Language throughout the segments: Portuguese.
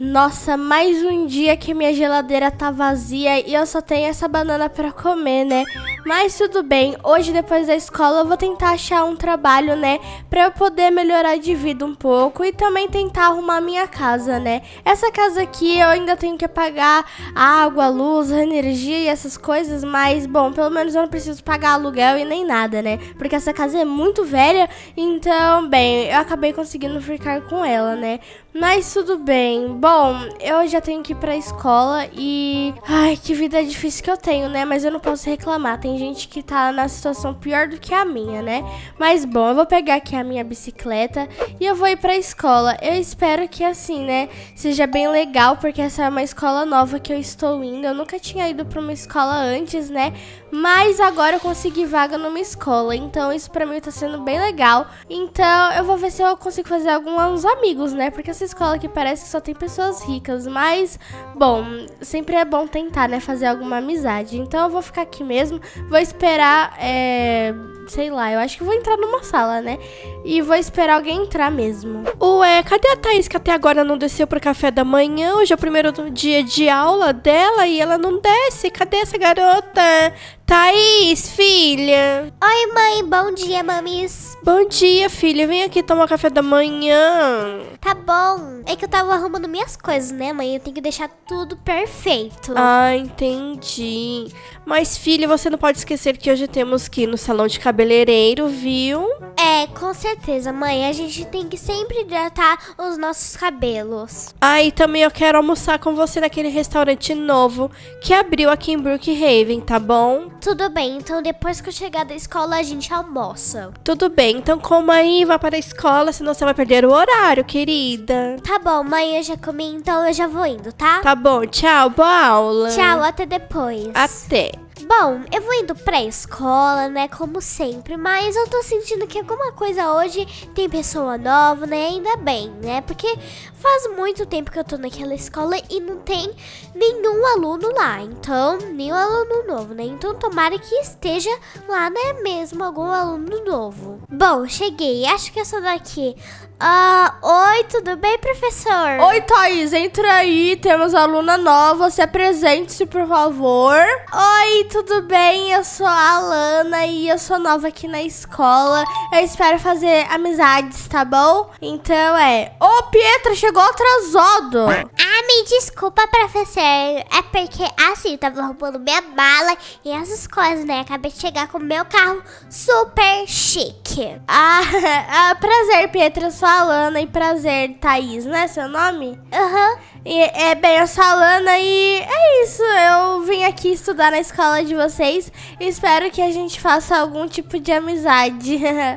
Nossa, mais um dia que minha geladeira tá vazia e eu só tenho essa banana pra comer, né? Mas tudo bem, hoje depois da escola eu vou tentar achar um trabalho, né? Pra eu poder melhorar de vida um pouco e também tentar arrumar minha casa, né? Essa casa aqui eu ainda tenho que pagar água, luz, energia e essas coisas, mas bom, pelo menos eu não preciso pagar aluguel e nem nada, né? Porque essa casa é muito velha, então, bem, eu acabei conseguindo ficar com ela, né? Mas tudo bem. Bom, eu já tenho que ir pra escola e... Ai, que vida difícil que eu tenho, né? Mas eu não posso reclamar. Tem gente que tá na situação pior do que a minha, né? Mas bom, eu vou pegar aqui a minha bicicleta e eu vou ir pra escola. Eu espero que assim, né, seja bem legal, porque essa é uma escola nova que eu estou indo. Eu nunca tinha ido pra uma escola antes, né? Mas agora eu consegui vaga numa escola, então isso pra mim tá sendo bem legal. Então eu vou ver se eu consigo fazer alguns amigos, né? Porque essa escola aqui parece que só tem pessoas ricas, mas, bom, sempre é bom tentar, né, fazer alguma amizade. Então eu vou ficar aqui mesmo, vou esperar, sei lá, eu acho que vou entrar numa sala, né? E vou esperar alguém entrar mesmo. Ué, cadê a Thaís que até agora não desceu pro café da manhã? Hoje é o primeiro dia de aula dela e ela não desce. Cadê essa garota? Thaís, filha. Oi, mãe. Bom dia, mamis. Bom dia, filha. Vem aqui tomar café da manhã. Tá bom. É que eu tava arrumando minhas coisas, né, mãe? Eu tenho que deixar tudo perfeito. Ah, entendi. Mas, filha, você não pode esquecer que hoje temos que ir no salão de cabeleireiro, viu? É, com certeza, mãe. A gente tem que sempre hidratar os nossos cabelos. Ah, e também eu quero almoçar com você naquele restaurante novo que abriu aqui em Brookhaven, tá bom? Tudo bem, então depois que eu chegar da escola a gente almoça. Tudo bem, então coma aí, vá para a escola, senão você vai perder o horário, querida. Tá bom, mãe, eu já comi, então eu já vou indo, tá? Tá bom, tchau, boa aula. Tchau, até depois. Até. Bom, eu vou indo pra escola, né, como sempre, mas eu tô sentindo que alguma coisa hoje tem pessoa nova, né, ainda bem, né, porque faz muito tempo que eu tô naquela escola e não tem nenhum aluno lá, então, nenhum aluno novo, né, então tomara que esteja lá, né, mesmo algum aluno novo. Bom, cheguei, acho que é essa daqui. Oi, tudo bem, professor? Oi, Thaís, entra aí, temos aluna nova, se apresente-se, por favor. Oi, tudo bem? Eu sou a Alana e eu sou nova aqui na escola. Eu espero fazer amizades, tá bom? Então Ô, Pietra, chegou atrasado. Ah, me desculpa, professor. É porque, assim, eu tava arrumando minha mala e essas coisas, né? Acabei de chegar com o meu carro super chique. Prazer, Pietra, eu sou a Alana e prazer, Thaís, né? Seu nome? Aham. Bem, eu sou a Alana e é isso, eu vim aqui estudar na escola de vocês e espero que a gente faça algum tipo de amizade.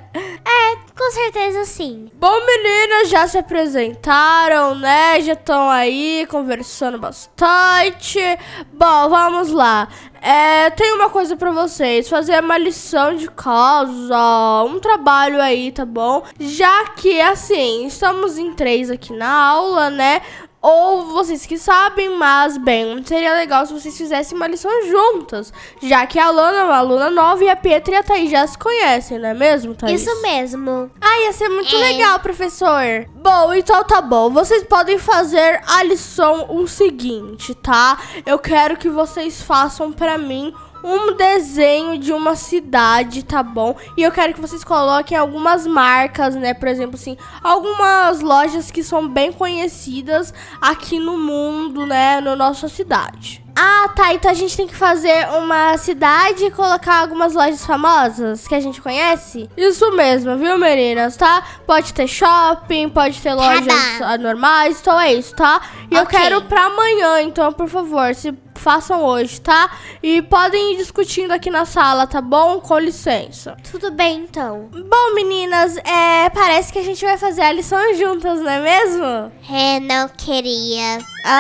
Com certeza sim. Bom, meninas, já se apresentaram, né? Já estão aí conversando bastante. Bom, vamos lá. Tem uma coisa pra vocês, fazer uma lição de casa, um trabalho aí, tá bom? Já que, assim, estamos em 3 aqui na aula, né? Ou vocês que sabem, mas, bem, seria legal se vocês fizessem uma lição juntas. Já que a Alana é uma aluna nova e a Pietra e a Thaís já se conhecem, não é mesmo, Thaís? Isso mesmo. Ia ser muito legal, professor. Bom, então tá bom. Vocês podem fazer a lição o seguinte, tá? Eu quero que vocês façam pra mim um desenho de uma cidade, tá bom? E eu quero que vocês coloquem algumas marcas, né? Por exemplo, assim, algumas lojas que são bem conhecidas aqui no mundo, né? Na nossa cidade. Tá. Então a gente tem que fazer uma cidade e colocar algumas lojas famosas que a gente conhece? Isso mesmo, viu, meninas, tá? Pode ter shopping, pode ter lojas normais, então é isso, tá? E eu quero pra amanhã, então, por favor, se façam hoje, tá? E podem ir discutindo aqui na sala, tá bom? Com licença. Tudo bem, então. Bom, meninas, parece que a gente vai fazer a lição juntas, não é mesmo? Não queria.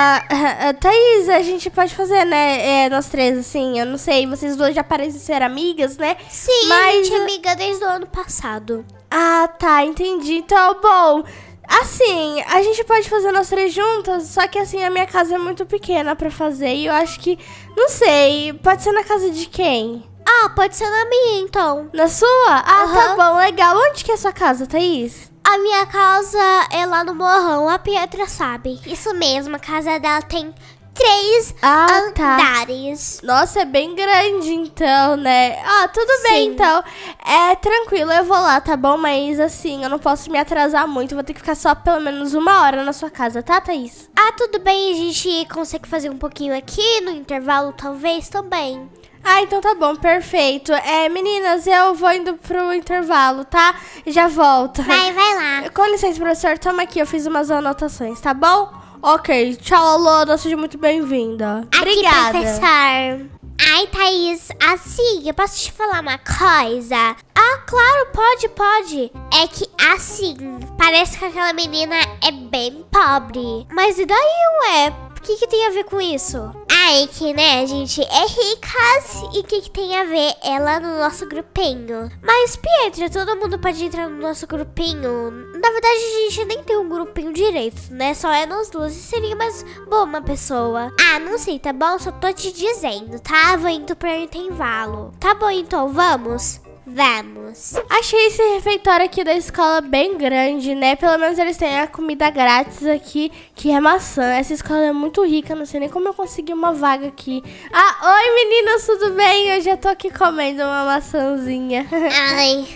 Thaís, a gente pode fazer, né? Nós 3, assim, eu não sei, vocês duas já parecem ser amigas, né? Sim, mas... a gente é amiga desde o ano passado. Tá, entendi. Então, bom... Assim, a gente pode fazer nós 3 juntas, só que assim, a minha casa é muito pequena pra fazer e eu acho que, não sei, pode ser na casa de quem? Pode ser na minha, então. Na sua? Tá bom, legal. Onde que é a sua casa, Thaís? A minha casa é lá no morrão, a Pietra sabe. Isso mesmo, a casa dela tem 3 andares. Nossa, é bem grande então, né? Ah, tudo bem então. É tranquilo, eu vou lá, tá bom? Mas assim, eu não posso me atrasar muito. Vou ter que ficar só pelo menos 1 hora na sua casa, tá, Thaís? Ah, tudo bem, a gente consegue fazer um pouquinho aqui no intervalo, talvez também. Ah, então tá bom, perfeito. Meninas, eu vou indo pro intervalo, tá? Já volto. Vai lá. Com licença, professor, toma aqui, eu fiz umas anotações, tá bom? Ok, tchau, Alana, seja muito bem-vinda. Obrigada. Aqui, professor. Ai, Thaís, assim, eu posso te falar uma coisa? Ah, claro, pode. É que, assim, parece que aquela menina é bem pobre. Mas e daí, ué? O que tem a ver com isso? É que, né, a gente é ricas e o que tem a ver ela no nosso grupinho? Mas, Pietra, todo mundo pode entrar no nosso grupinho. Na verdade, a gente nem tem um grupinho direito, né? Só é nós duas e seria mais boa uma pessoa. Ah, não sei, tá bom? Só tô te dizendo, tá? Vou indo pro intervalo. Tá bom, então, vamos? Vamos. Achei esse refeitório aqui da escola bem grande, né? Pelo menos eles têm a comida grátis aqui, que é maçã. Essa escola é muito rica, não sei nem como eu consegui uma vaga aqui. Ah, oi meninas, tudo bem? Eu já tô aqui comendo uma maçãzinha. Ai,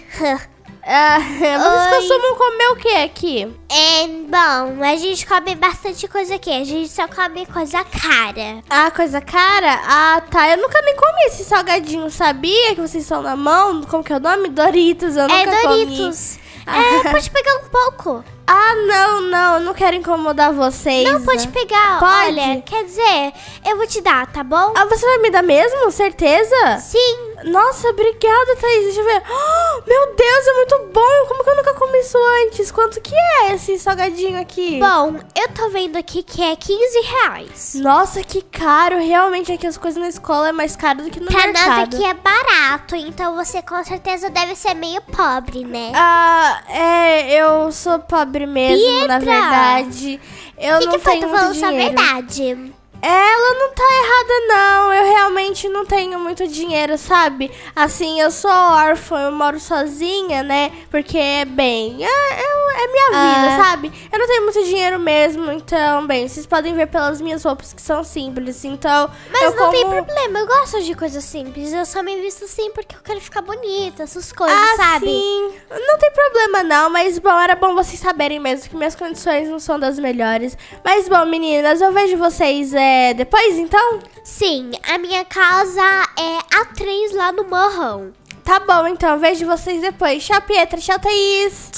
vocês costumam comer o que aqui? Bom, a gente come bastante coisa aqui. A gente só come coisa cara. Ah, coisa cara? Ah, tá. Eu nunca nem comi esse salgadinho, sabia? Que vocês estão na mão. Como que é o nome? Doritos. Eu nunca Doritos. Pode pegar um pouco. Ah, não. Não quero incomodar vocês. Não, pode pegar. Pode? Olha, quer dizer, eu vou te dar, tá bom? Ah, você vai me dar mesmo? Certeza? Sim. Nossa, obrigada, Thaís. Deixa eu ver. Oh, meu Deus, é muito bom. Como que eu nunca comi isso antes? Quanto que é esse salgadinho aqui? Bom, eu tô vendo aqui que é R$15. Nossa, que caro. Realmente aqui as coisas na escola é mais caro do que no mercado. Pra nós aqui é barato, então você com certeza deve ser meio pobre, né? Eu sou pobre mesmo, Pietra, na verdade. Eu não tenho muito dinheiro. Falando a verdade. Ela não tá errada, não. Eu realmente não tenho muito dinheiro, sabe? Assim, eu sou órfã, eu moro sozinha, né? Porque, é minha vida, sabe? Eu não tenho muito dinheiro mesmo, então, bem, vocês podem ver pelas minhas roupas que são simples, então... Mas não tem problema, eu gosto de coisas simples. Eu só me visto assim porque eu quero ficar bonita, essas coisas, sabe? Sim, não tem problema não, mas, bom, era bom vocês saberem mesmo que minhas condições não são das melhores. Mas, bom, meninas, eu vejo vocês... depois, então? Sim, a minha casa é A3 lá no morrão. Tá bom, então, vejo vocês depois. Tchau, Pietra. Tchau, Thaís.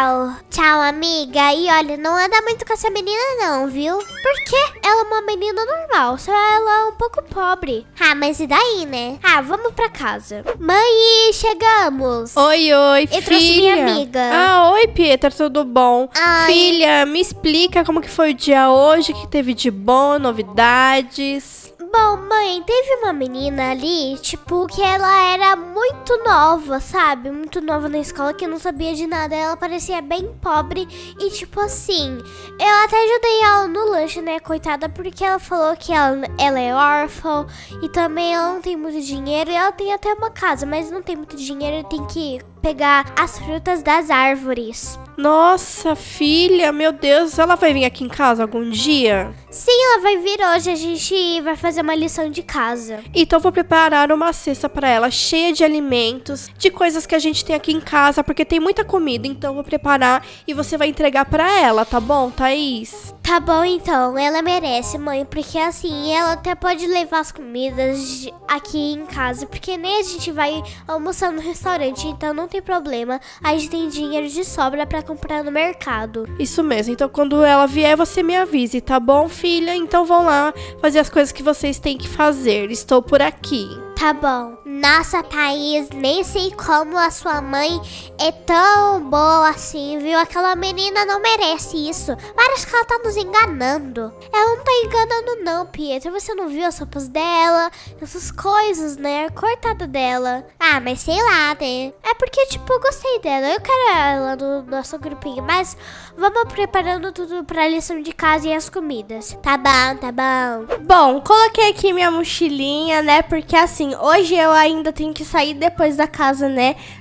Tchau, amiga. E olha, não anda muito com essa menina não, viu? Por quê? Ela é uma menina normal, só ela é um pouco pobre. Ah, mas e daí, né? Ah, vamos pra casa. Mãe, chegamos. Oi, Eu filha. trouxe minha amiga. Ah, oi, Pietra, tudo bom? Ai. Filha, me explica como que foi o dia hoje, o que teve de bom, novidades... Bom, mãe, teve uma menina ali, tipo, que ela era muito nova, sabe? Muito nova na escola, que não sabia de nada. Ela parecia bem pobre e, tipo assim, eu até ajudei ela no lanche, né, coitada, porque ela falou que ela é órfã e também ela não tem muito dinheiro. E ela tem até uma casa, mas não tem muito dinheiro, tem que pegar as frutas das árvores. Nossa, filha, meu Deus, ela vai vir aqui em casa algum dia? Sim, ela vai vir hoje, a gente vai fazer uma lição de casa. Então vou preparar uma cesta pra ela cheia de alimentos, de coisas que a gente tem aqui em casa, porque tem muita comida, então vou preparar e você vai entregar pra ela, tá bom, Thaís? Tá bom, então, ela merece, mãe, porque assim, ela até pode levar as comidas aqui em casa, porque nem a gente vai almoçar no restaurante, então não tem problema, a gente tem dinheiro de sobra pra comprar no mercado. Isso mesmo, então quando ela vier você me avise, tá bom, filha? Então vão lá fazer as coisas que vocês têm que fazer, estou por aqui. Tá bom. Nossa, Thaís, nem sei como a sua mãe é tão boa assim, viu? Aquela menina não merece isso. Parece que ela tá nos enganando. Ela não tá enganando não, Pietra. Você não viu as roupas dela? Essas coisas, né? Coitada dela. Ah, mas sei lá, né? É porque, tipo, eu gostei dela. Eu quero ela no nosso grupinho. Mas vamos preparando tudo pra lição de casa e as comidas. Tá bom, tá bom. Bom, coloquei aqui minha mochilinha, né? Porque assim, hoje eu ainda tenho que sair depois da casa, né?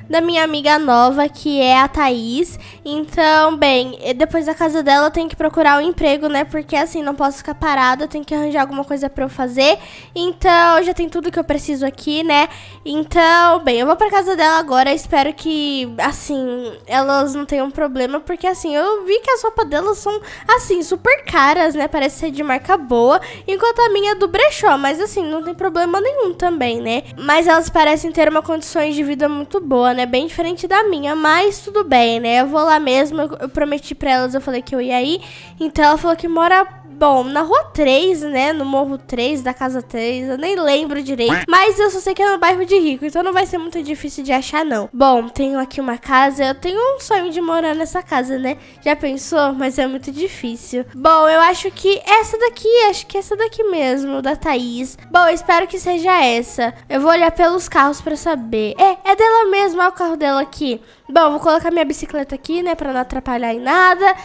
da minha amiga nova, que é a Thaís. Então, bem, depois da casa dela eu tenho que procurar um emprego, né? Porque assim, não posso ficar parada, eu tenho que arranjar alguma coisa pra eu fazer. Então, já tem tudo que eu preciso aqui, né? Então, bem, eu vou pra casa dela agora. Espero que, assim, elas não tenham problema. Porque, assim, eu vi que as roupas delas são, assim, super caras, né? Parece ser de marca boa. Enquanto a minha é do brechó. Mas, assim, não tem problema nenhum também, né? Mas elas parecem ter uma condições de vida muito boa, né? Bem diferente da minha. Mas tudo bem, né? Eu vou lá mesmo. Eu prometi pra elas, eu falei que eu ia ir. Então, ela falou que mora... Bom, na rua 3, né? No morro 3, da casa 3. Eu nem lembro direito. Mas eu só sei que é no bairro de Rico. Então não vai ser muito difícil de achar, não. Bom, tenho aqui uma casa. Eu tenho um sonho de morar nessa casa, né? Já pensou? Mas é muito difícil. Bom, eu acho que essa daqui. Acho que essa daqui mesmo, da Thaís. Bom, eu espero que seja essa. Eu vou olhar pelos carros pra saber. É dela mesmo. Olha o carro dela aqui. Bom, vou colocar minha bicicleta aqui, né? Pra não atrapalhar em nada.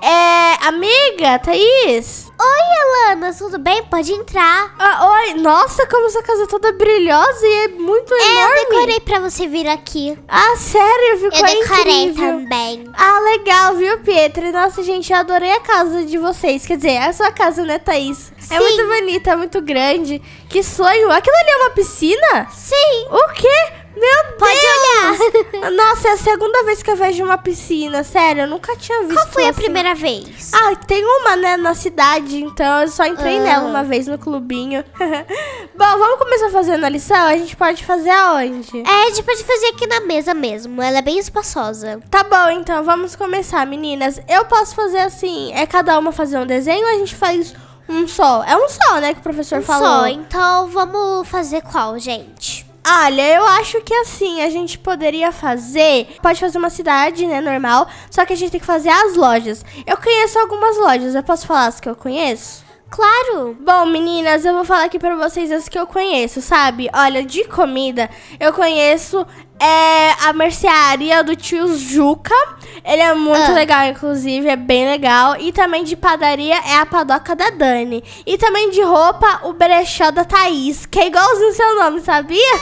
Amiga, Thaís? Oi, Alana, tudo bem? Pode entrar. Oi, nossa, como essa casa é toda brilhosa e é muito enorme. Eu decorei pra você vir aqui. Ah, sério? Ficou incrível. Eu decorei também. Ah, legal, viu, Pietra? Nossa, gente, eu adorei a casa de vocês. Quer dizer, a sua casa, né, Thaís? Sim. É muito bonita, é muito grande. Que sonho. Aquilo ali é uma piscina? Sim. O quê? Meu Deus! Pode olhar. Nossa, é a segunda vez que eu vejo uma piscina. Sério, eu nunca tinha visto. Qual foi a assim. primeira vez? Ah, tem uma, né, na cidade. Então eu só entrei nela uma vez no clubinho. Bom, vamos começar fazendo a lição? A gente pode fazer aonde? A gente pode fazer aqui na mesa mesmo. Ela é bem espaçosa. Tá bom, então vamos começar, meninas. Eu posso fazer assim, cada uma fazer um desenho ou a gente faz um só? É um só, né, que o professor falou. Só, então vamos fazer qual, gente? Olha, eu acho que assim, a gente poderia fazer... Pode fazer uma cidade, né, normal. Só que a gente tem que fazer as lojas. Eu conheço algumas lojas, eu posso falar as que eu conheço? Claro. Bom, meninas, eu vou falar aqui pra vocês as que eu conheço, sabe? Olha, de comida, eu conheço a mercearia do tio Juca. Ele é muito legal, inclusive, é bem legal. E também de padaria é a padoca da Dani. E também de roupa, o brechó da Thaís, que é igualzinho o seu nome, sabia?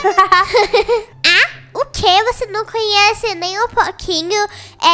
O que? Você não conhece nem um pouquinho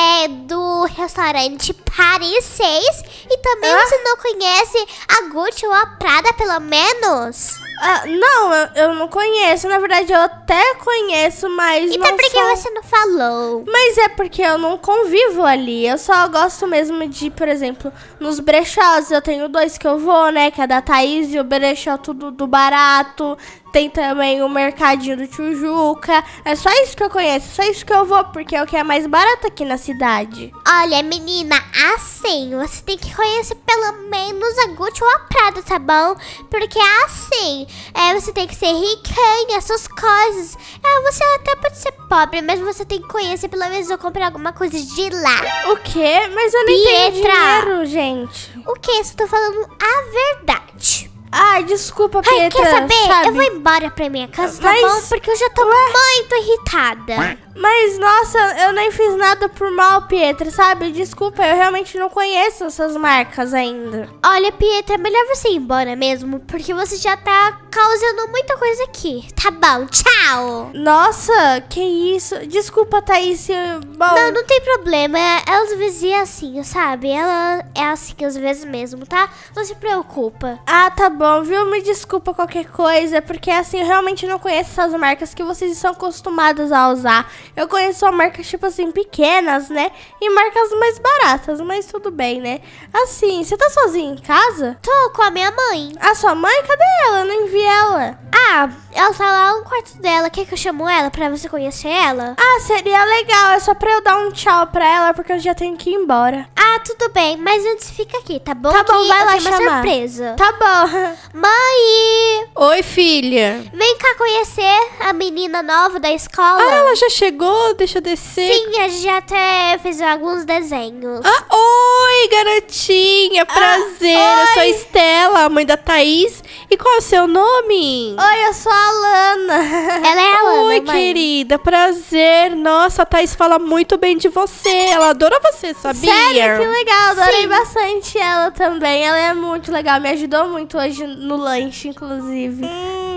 do restaurante Paris 6? E também você não conhece a Gucci ou a Prada, pelo menos? Não, eu não conheço. Na verdade, eu até conheço, mas então não por que você não falou? Mas é porque eu não convivo ali. Eu só gosto mesmo de, por exemplo, nos brechós. Eu tenho 2 que eu vou, né? Que é da Thaís e o brechó tudo do barato. Tem também o mercadinho do tio Juca. É só isso que eu conheço, só isso que eu vou, porque é o que é mais barato aqui na cidade. Olha, menina, assim, você tem que conhecer pelo menos a Gucci ou a Prada, tá bom? Porque assim, você tem que ser riquinha, essas coisas. Você até pode ser pobre, mas você tem que conhecer pelo menos ou comprar alguma coisa de lá. O quê? Mas eu não tenho dinheiro, gente. O quê? Você tá falando a verdade. Ai, desculpa, Pietra. Quer saber? Eu vou embora pra minha casa, tá bom? Porque eu já tô muito irritada. Mas, nossa, eu nem fiz nada por mal, Pietra, sabe? Desculpa, eu realmente não conheço essas marcas ainda. Olha, Pietra, é melhor você ir embora mesmo, porque você já tá causando muita coisa aqui. Tá bom, tchau. Nossa, que isso? Desculpa, Thaís. Bom... Não tem problema. Ela às vezes é assim, sabe? Ela é assim às vezes mesmo, tá? Não se preocupa. Ah, tá bom, viu? Me desculpa qualquer coisa, porque assim, eu realmente não conheço essas marcas que vocês são acostumados a usar. Eu conheço só marcas, tipo assim, pequenas, né? E marcas mais baratas, mas tudo bem, né? Assim, você tá sozinha em casa? Tô com a minha mãe. A sua mãe? Cadê ela? Eu não vi ela. Ela tá lá no quarto dela. Quer que eu chamo ela pra você conhecer ela? Seria legal. É só pra eu dar um tchau pra ela, porque eu já tenho que ir embora. Tudo bem. Mas antes fica aqui, tá bom? Tá bom, vai lá chamar. Uma surpresa. Tá bom. Mãe! Oi, filha. Vem cá conhecer a menina nova da escola. Ela já chegou? Deixa eu descer. Sim, a gente já até fez alguns desenhos. Oi, garotinha. Prazer. Eu sou a Estela, a mãe da Thaís. E qual é o seu nome? Oi, eu sou a Alana. Ela é a Alana, Oi, mãe. querida. Prazer. Nossa, a Thaís fala muito bem de você. Ela adora você, sabia? Sério? Que legal. Adorei Sim. bastante ela também. Ela é muito legal. Me ajudou muito hoje no lanche, inclusive.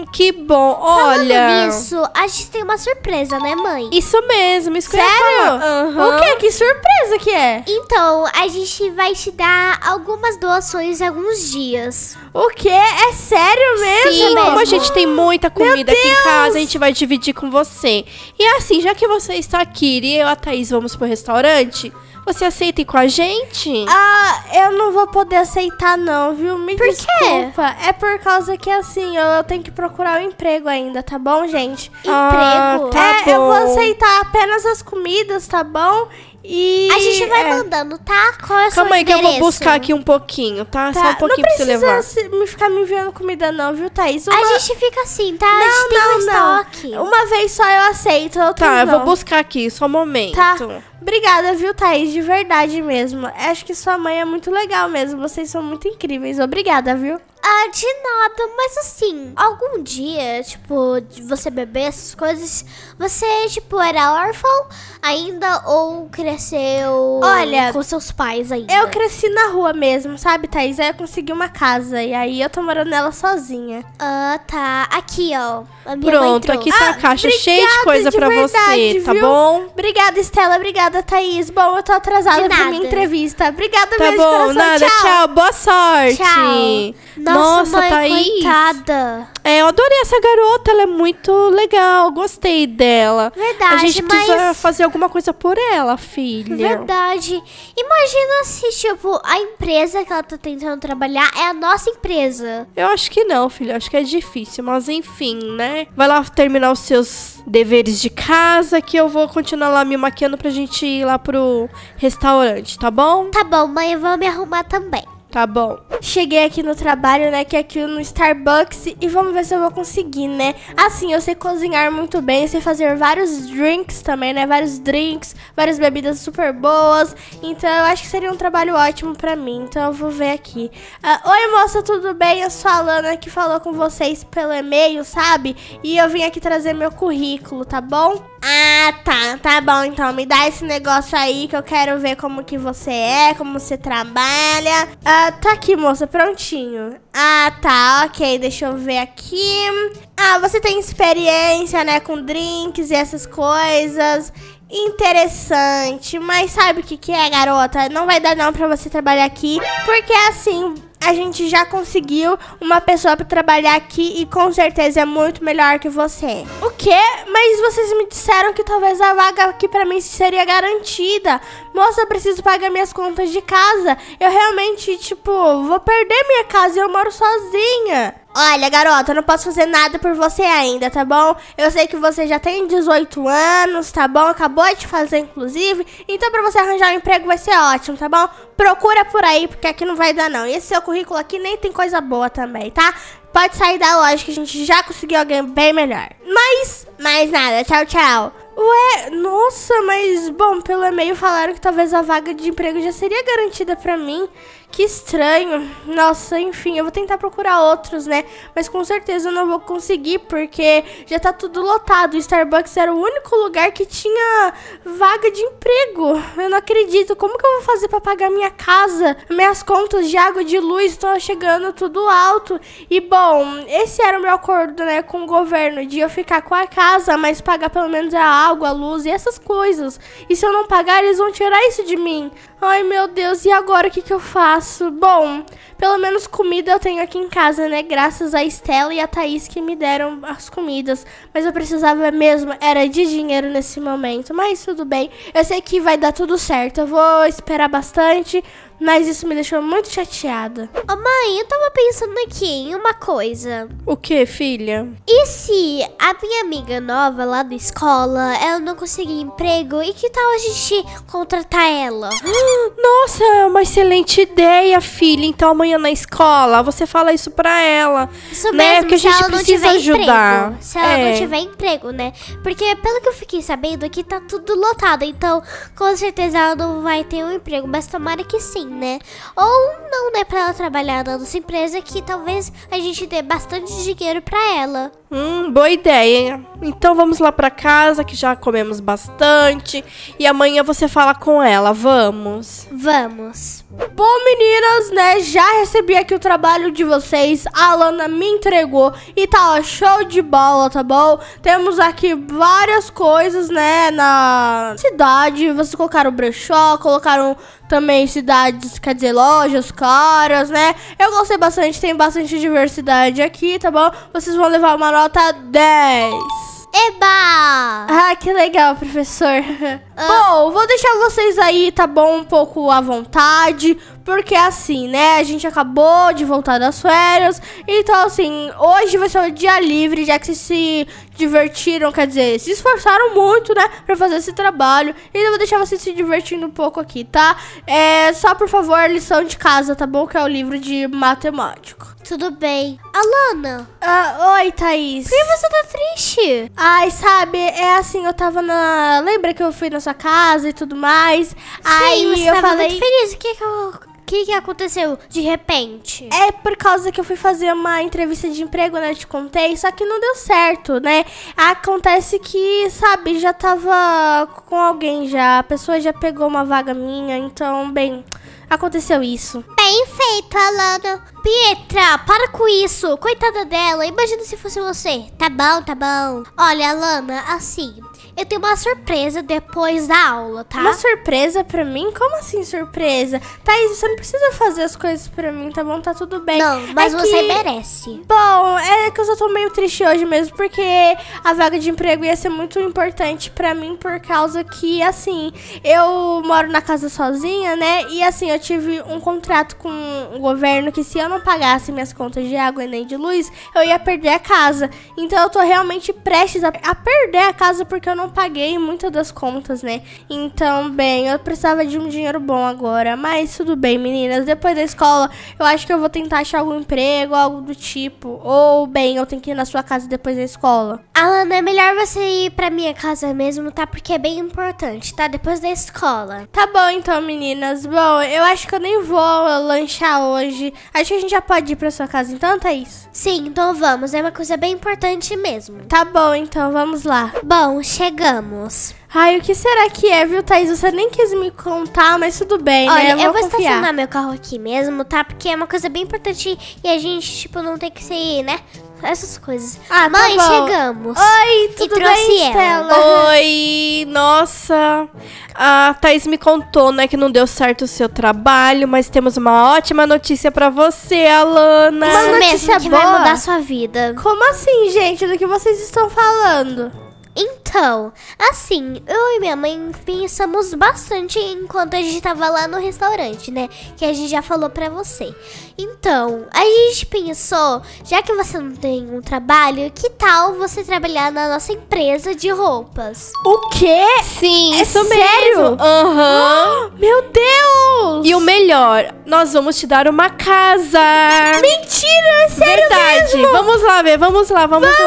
Que bom. Olha. Falando nisso, a gente tem uma surpresa, né, mãe? Isso mesmo, isso que eu ia Sério? falar. Aham. O quê? Que surpresa que é? Então, a gente vai te dar algumas doações em alguns dias. O quê? É sério mesmo? Sim, como a mesmo. gente tem muita comida aqui em Deus! casa, a gente vai dividir com você. E assim, já que você está aqui e eu e a Thaís vamos pro restaurante, você aceita ir com a gente? Ah, eu não vou poder aceitar não, viu? Me Por quê? desculpa. É por causa que assim, eu tenho que procurar um emprego ainda, tá bom, gente? Emprego. Tá Eu vou bom. aceitar apenas as comidas, tá bom? E A gente vai mandando, tá? Qual é o seu Calma aí que eu vou endereço? buscar aqui um pouquinho, tá? Só um Tá, pouquinho não pra você levar. precisa ficar me enviando comida não, viu, Thaís? A gente fica assim, tá? a gente tem um estoque. Uma vez só eu aceito, outras Tá, eu não. vou buscar aqui, só um momento. Tá. Obrigada, viu, Thaís? De verdade mesmo. Acho que sua mãe é muito legal mesmo. Vocês são muito incríveis. Obrigada, viu? Ah, de nada, mas assim, algum dia, tipo, de você beber essas coisas, você, tipo, era órfão ainda ou cresceu Olha, com seus pais ainda? Eu cresci na rua mesmo, sabe, Thaís? Aí eu consegui uma casa e aí eu tô morando nela sozinha. Ah, tá. Aqui, ó. A minha mãe Pronto, trouxe. aqui tá a caixa cheia de obrigada, coisa de pra verdade, você, tá viu? bom? Obrigada, Estela. Obrigada, Thaís. Bom, eu tô atrasada De pra nada. minha entrevista. Obrigada Tá mesmo, bom, coração. nada, tchau, boa sorte. Tchau. Nossa, mãe, Thaís. coitada. É, eu adorei essa garota, ela é muito legal, gostei dela. Verdade, A gente precisa mas- fazer alguma coisa por ela, filha. Verdade. Imagina se, tipo, a empresa que ela tá tentando trabalhar é a nossa empresa. Eu acho que não, filha, acho que é difícil, mas enfim, né? Vai lá terminar os seus deveres de casa, que eu vou continuar lá me maquiando pra gente ir lá pro restaurante, tá bom? Tá bom, mãe, eu vou me arrumar também. Tá bom. Cheguei aqui no trabalho, né, que é aqui no Starbucks, e vamos ver se eu vou conseguir, né? Assim, eu sei cozinhar muito bem, sei fazer vários drinks também, né? Vários drinks, várias bebidas super boas. Então, eu acho que seria um trabalho ótimo pra mim. Então, eu vou ver aqui. Oi, moça, tudo bem? Eu sou a Alana, que falou com vocês pelo e-mail, sabe? E eu vim aqui trazer meu currículo, tá bom? Ah, tá. Tá bom, então. Me dá esse negócio aí que eu quero ver como que você é, como você trabalha. Tá aqui, moça, prontinho. Ah, tá, ok, deixa eu ver aqui. Ah, você tem experiência, né, com drinks e essas coisas. Interessante, mas sabe o que que é, garota? Não vai dar não pra você trabalhar aqui, porque assim, a gente já conseguiu uma pessoa pra trabalhar aqui e com certeza é muito melhor que você. O quê? Mas vocês me disseram que talvez a vaga aqui pra mim seria garantida. Moça, eu preciso pagar minhas contas de casa. Eu realmente, tipo, vou perder minha casa e eu moro sozinha. Olha, garota, eu não posso fazer nada por você ainda, tá bom? Eu sei que você já tem 18 anos, tá bom? Acabou de fazer, inclusive. Então, pra você arranjar um emprego vai ser ótimo, tá bom? Procura por aí, porque aqui não vai dar, não. E esse seu currículo aqui nem tem coisa boa também, tá? Pode sair da loja que a gente já conseguiu alguém bem melhor. Mas, mais nada. Tchau, tchau. Ué, nossa, mas, bom, pelo e-mail falaram que talvez a vaga de emprego já seria garantida pra mim. Que estranho. Nossa, enfim, eu vou tentar procurar outros, né? Mas com certeza eu não vou conseguir, porque já tá tudo lotado. O Starbucks era o único lugar que tinha vaga de emprego. Eu não acredito. Como que eu vou fazer pra pagar minha casa? Minhas contas de água e de luz estão chegando tudo alto. E, bom, esse era o meu acordo, né, com o governo, de eu ficar com a casa, mas pagar pelo menos a água, a luz e essas coisas. E se eu não pagar, eles vão tirar isso de mim. Ai, meu Deus, e agora o que que eu faço? Bom, pelo menos comida eu tenho aqui em casa, né? Graças a Estela e a Thaís que me deram as comidas. Mas eu precisava mesmo, era de dinheiro nesse momento. Mas tudo bem, eu sei que vai dar tudo certo. Eu vou esperar bastante, mas isso me deixou muito chateada. Ô, mãe, eu tava pensando aqui em uma coisa. O que, filha? E se a minha amiga nova lá da escola, ela não conseguir emprego, e que tal a gente contratar ela? Nossa, é uma excelente ideia, filha. Então amanhã na escola você fala isso pra ela. Isso né? mesmo, Porque a se gente ela não precisa tiver ajudar. emprego. Se ela É. não tiver emprego, né? Porque pelo que eu fiquei sabendo, aqui tá tudo lotado. Então, com certeza ela não vai ter um emprego. Mas tomara que sim, né? Ou não, né? Pra ela trabalhar na nossa empresa, que talvez a gente dê bastante dinheiro pra ela. Boa ideia. Então vamos lá pra casa, que já comemos bastante. E amanhã você fala com ela, vamos? Vamos. Bom, meninas, né, já recebi aqui o trabalho de vocês. A Alana me entregou e tá, ó, show de bola, tá bom? Temos aqui várias coisas, né, na cidade. Vocês colocaram brechó, colocaram também cidades, quer dizer, lojas caras, né? Eu gostei bastante, tem bastante diversidade aqui, tá bom? Vocês vão levar uma nota 10. Eba! Ah, que legal, professor. Bom, vou deixar vocês aí, tá bom, um pouco à vontade, porque assim, né, a gente acabou de voltar das férias, então assim, hoje vai ser um dia livre, já que vocês se divertiram, quer dizer, se esforçaram muito, né, pra fazer esse trabalho, e eu vou deixar vocês se divertindo um pouco aqui, tá? Só, por favor, lição de casa, tá bom? Que é o livro de matemática. Tudo bem. Alana, Oi, Thaís. por que você tá triste? Ai, sabe, é assim, eu tava lembra que eu fui na sua casa e tudo mais? Aí Sim, você eu tava falei... muito feliz. O que aconteceu de repente? É por causa que eu fui fazer uma entrevista de emprego, né? Eu te contei, só que não deu certo, né? Acontece que, sabe, já tava com alguém já. A pessoa já pegou uma vaga minha, então, bem, aconteceu isso. Bem feito, Alana. Pietra, para com isso. Coitada dela, imagina se fosse você. Tá bom, tá bom. Olha, Alana, assim, eu tenho uma surpresa depois da aula, tá? Uma surpresa pra mim? Como assim surpresa? Thaís, você não precisa fazer as coisas pra mim, tá bom? Tá tudo bem. Não, mas É você que- merece. Bom, é que eu só tô meio triste hoje mesmo, porque a vaga de emprego ia ser muito importante pra mim, por causa que, assim, eu moro na casa sozinha, né? E, assim, eu tive um contrato com o governo que se eu não pagasse minhas contas de água e nem de luz, eu ia perder a casa. Então, eu tô realmente prestes a perder a casa porque eu não paguei muitas das contas, né? Então, bem, eu precisava de um dinheiro bom agora. Mas tudo bem, meninas. Depois da escola, eu acho que eu vou tentar achar algum emprego, algo do tipo. Ou, bem, eu tenho que ir na sua casa depois da escola. Alana, é melhor você ir pra minha casa mesmo, tá? Porque é bem importante, tá? Depois da escola. Tá bom, então, meninas. Bom, eu acho que eu nem vou lanchar hoje. Acho que a gente já pode ir pra sua casa, então, Thaís? Sim, então vamos. É uma coisa bem importante mesmo. Tá bom, então, vamos lá. Bom, chegamos. Ai, o que será que é, viu, Thaís? Você nem quis me contar, mas tudo bem, Olha, né? eu vou confiar. estacionar meu carro aqui mesmo, tá? Porque é uma coisa bem importante e a gente, tipo, não tem que ser, né? Essas coisas. Ah, tá Mãe, bom. chegamos. Oi, tudo trouxe bem, ela. Estela? Oi, nossa. A Thaís me contou, né, que não deu certo o seu trabalho, mas temos uma ótima notícia pra você, Alana. Uma Isso notícia mesmo, que vai boa? mudar sua vida. Como assim, gente? Do que vocês estão falando? Então, assim, eu e minha mãe pensamos bastante enquanto a gente tava lá no restaurante, né? Que a gente já falou pra você. Então, a gente pensou, já que você não tem um trabalho, que tal você trabalhar na nossa empresa de roupas? O quê? Sim, É isso sério? mesmo. Aham. Meu Deus! E o melhor, nós vamos te dar uma casa. Mentira, é sério Verdade. mesmo? Vamos lá ver, vamos lá.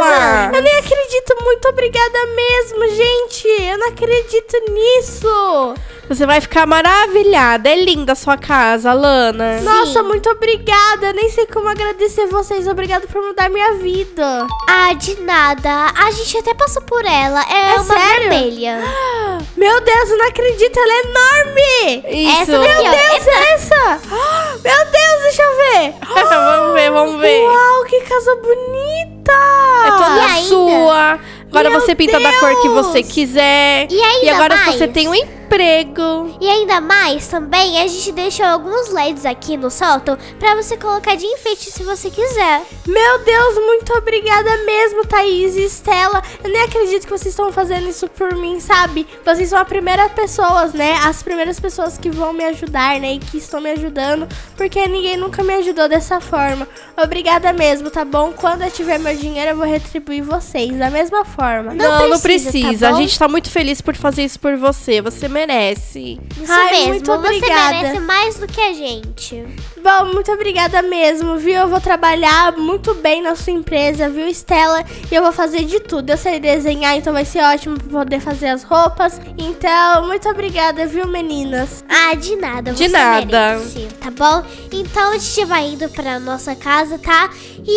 Eu nem acredito. Muito obrigada mesmo, gente. Eu não acredito nisso. Você vai ficar maravilhada. É linda a sua casa, Alana. Nossa, muito obrigada. Nem sei como agradecer vocês. Obrigado por mudar minha vida. Ah, de nada. A gente até passou por ela. É uma sério? vermelha. Meu Deus, eu não acredito. Ela é enorme. Isso. Essa daqui, Meu ó. Deus, é essa? Meu Deus, deixa eu ver. Vamos ver, vamos ver. Uau, que casa bonita. É toda E ainda? sua. Agora Meu você pinta da cor que Deus. você quiser. E ainda agora mais? você tem um emprego. E ainda mais, também, a gente deixou alguns LEDs aqui no sótão pra você colocar de enfeite se você quiser. Meu Deus, muito obrigada mesmo, Thaís e Estela. Eu nem acredito que vocês estão fazendo isso por mim, sabe? Vocês são as primeiras pessoas, né? As primeiras pessoas que vão me ajudar, né? E que estão me ajudando, porque ninguém nunca me ajudou dessa forma. Obrigada mesmo, tá bom? Quando eu tiver meu dinheiro, eu vou retribuir vocês da mesma forma. Não precisa, precisa. tá bom? A gente tá muito feliz por fazer isso por você. Você merece. Isso Ai, mesmo, muito você obrigada. merece mais do que a gente. Bom, muito obrigada mesmo, viu? Eu vou trabalhar muito bem na sua empresa, viu, Estela? E eu vou fazer de tudo. Eu sei desenhar, então vai ser ótimo pra poder fazer as roupas. Então, muito obrigada, viu, meninas? Ah, de nada, De você nada. merece, tá bom? Então a gente vai indo pra nossa casa, tá?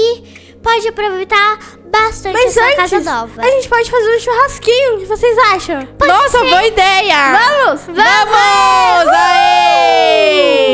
E pode aproveitar bastante Mas essa casa antes, nova. a gente pode fazer um churrasquinho. O que vocês acham? Nossa, boa ideia! Vamos! Vamos! Aê!